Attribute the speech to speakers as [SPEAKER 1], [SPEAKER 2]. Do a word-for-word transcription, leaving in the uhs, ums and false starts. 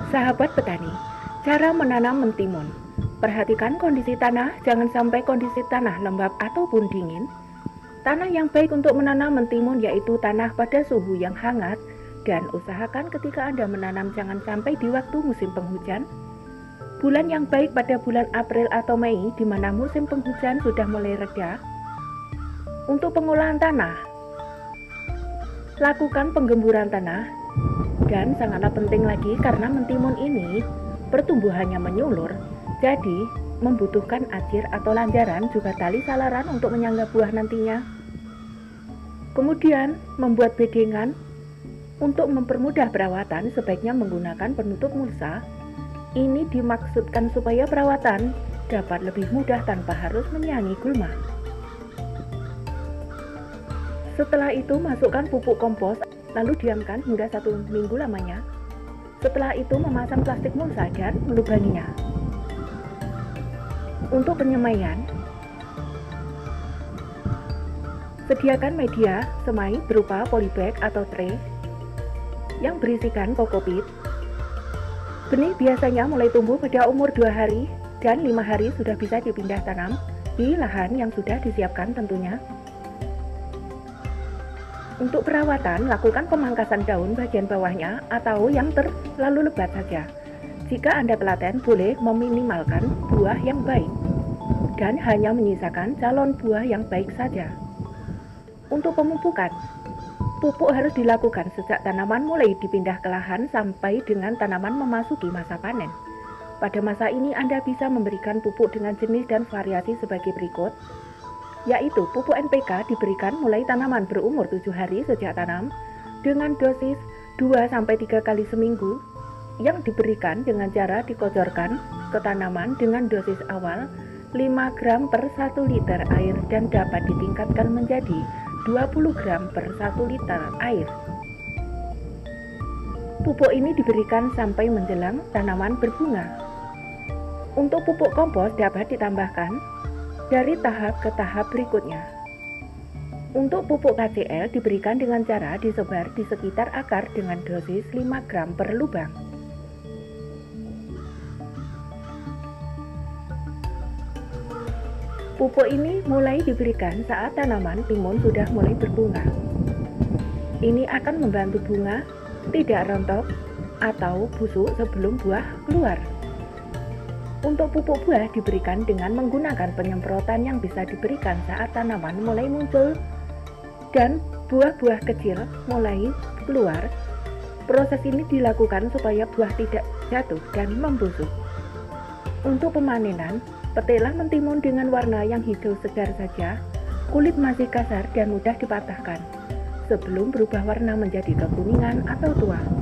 [SPEAKER 1] Sahabat petani, cara menanam mentimun. Perhatikan kondisi tanah, jangan sampai kondisi tanah lembab ataupun dingin. Tanah yang baik untuk menanam mentimun yaitu tanah pada suhu yang hangat, dan usahakan ketika Anda menanam jangan sampai di waktu musim penghujan. Bulan yang baik pada bulan April atau Mei di mana musim penghujan sudah mulai reda. Untuk pengolahan tanah, lakukan penggemburan tanah. Dan sangatlah penting lagi karena mentimun ini pertumbuhannya menyulur, jadi membutuhkan acir atau lanjaran juga tali salaran untuk menyangga buah nantinya. Kemudian membuat bedengan. Untuk mempermudah perawatan sebaiknya menggunakan penutup mulsa. Ini dimaksudkan supaya perawatan dapat lebih mudah tanpa harus menyayangi gulma. Setelah itu masukkan pupuk kompos, lalu diamkan hingga satu minggu lamanya. Setelah itu memasang plastik mulsa dan melubanginya. Untuk penyemaian, sediakan media semai berupa polybag atau tray yang berisikan kokopit. Benih biasanya mulai tumbuh pada umur dua hari dan lima hari sudah bisa dipindah tanam di lahan yang sudah disiapkan tentunya. Untuk perawatan, lakukan pemangkasan daun bagian bawahnya atau yang terlalu lebat saja. Jika Anda telaten, boleh meminimalkan buah yang baik dan hanya menyisakan calon buah yang baik saja. Untuk pemupukan, pupuk harus dilakukan sejak tanaman mulai dipindah ke lahan sampai dengan tanaman memasuki masa panen. Pada masa ini Anda bisa memberikan pupuk dengan jenis dan variasi sebagai berikut, yaitu pupuk N P K diberikan mulai tanaman berumur tujuh hari sejak tanam dengan dosis dua sampai tiga kali seminggu yang diberikan dengan cara dikocorkan ke tanaman dengan dosis awal lima gram per satu liter air dan dapat ditingkatkan menjadi dua puluh gram per satu liter air. Pupuk ini diberikan sampai menjelang tanaman berbunga. Untuk pupuk kompos dapat ditambahkan dari tahap ke tahap berikutnya. Untuk pupuk K C L diberikan dengan cara disebar di sekitar akar dengan dosis lima gram per lubang. Pupuk ini mulai diberikan saat tanaman timun sudah mulai berbunga. Ini akan membantu bunga tidak rontok atau busuk sebelum buah keluar. Untuk pupuk buah diberikan dengan menggunakan penyemprotan yang bisa diberikan saat tanaman mulai muncul dan buah-buah kecil mulai keluar. Proses ini dilakukan supaya buah tidak jatuh dan membusuk. Untuk pemanenan, petiklah mentimun dengan warna yang hijau segar saja, kulit masih kasar dan mudah dipatahkan sebelum berubah warna menjadi kekuningan atau tua.